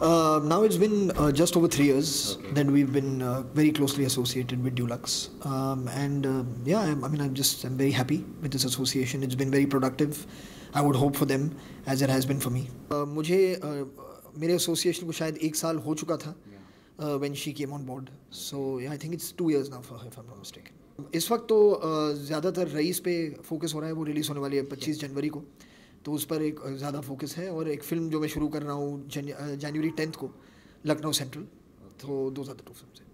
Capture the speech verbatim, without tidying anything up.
Uh, now it's been uh, just over three years Okay. that we've been uh, very closely associated with Dulux, um, and uh, yeah, I, I mean, I'm just I'm very happy with this association. It's been very productive. I would hope for them as it has been for me. Uh, मुझे uh, मेरे association को शायद एक साल हो चुका था uh, when she came on board. So yeah, I think it's two years now for her, if I'm not mistaken. इस वक्त तो uh, ज़्यादातर रईस पे फोकस हो रहा है. वो रिलीज़ होने वाली है पच्चीस जनवरी को, तो उस पर एक ज़्यादा फोकस है. और एक फ़िल्म जो मैं शुरू कर रहा हूँ जनवरी टेंथ को, लखनऊ सेंट्रल. तो दो ज़्यादा टू फिल्म है.